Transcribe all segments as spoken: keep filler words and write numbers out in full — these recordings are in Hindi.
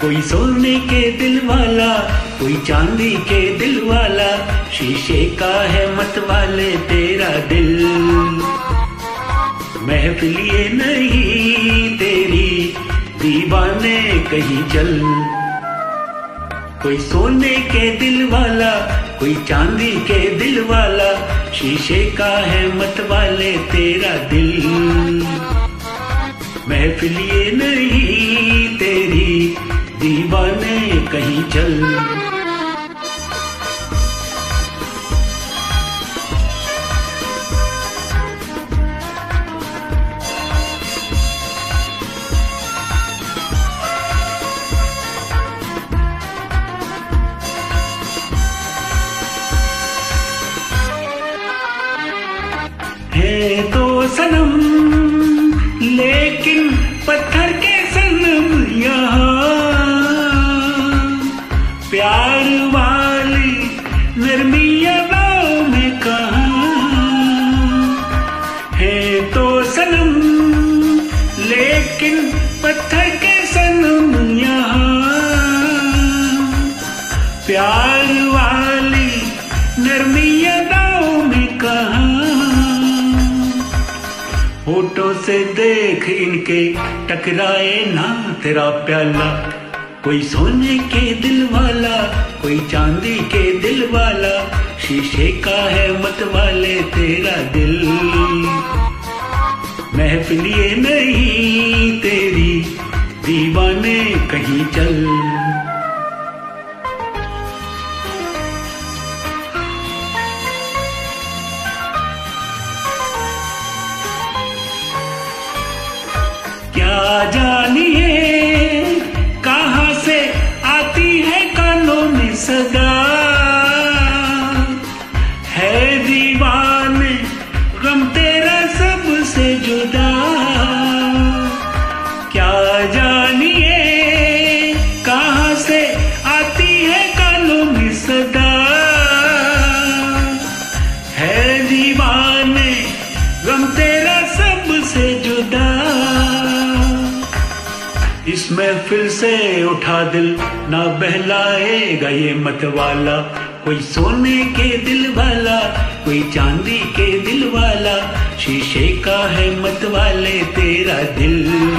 कोई सोने के दिल वाला, कोई चांदी के दिल वाला, शीशे का है मत वाले तेरा दिल। महफिल ये नहीं तेरी, दीवाने कहीं चल। कोई सोने के दिल वाला, कोई चांदी के दिल वाला, शीशे का है मत वाले तेरा दिल। महफिल ये नहीं तेरी, दीवाने कहीं चल। है तो सनम लेकिन पत्थर के सनम, यहाँ प्यार वाली नरमी अदाओं में कहाँ। है तो सनम लेकिन पत्थर के सनम, यहाँ प्यार वाली नरमी अदाओं में कहाँ। होठों से देख इनके टकराए ना तेरा प्याला। कोई सोने के दिल वाला, कोई चांदी के दिल वाला, शीशे का है मत वाले तेरा दिल। महफिल ये नहीं तेरी, दीवाने कहीं चल। क्या जानिए कहाँ से आती है कानों में सदा, है दीवाने गम तेरा सबसे जुदा। क्या जानिए कहाँ से आती है कानों में सदा, है दीवाने गम तेरा सबसे जुदा। इस महफिल से उठा दिल ना बहलाएगा ये मत वाला। कोई सोने के दिल वाला, कोई चांदी के दिल वाला, शीशे का है मत वाले तेरा दिल।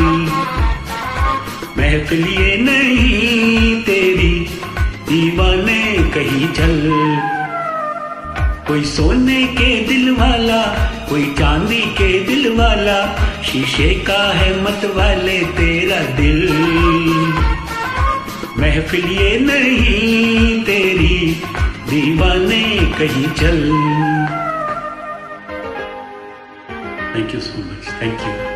महफिल ये नहीं तेरी, दीवाने कहीं चल। कोई सोने के दिल वाला, कोई चांदी के दिल वाला, शीशे का है मत वाले तेरा दिल। महफिल ये नहीं तेरी, दीवाने कहीं चल। Thank you so much, thank you.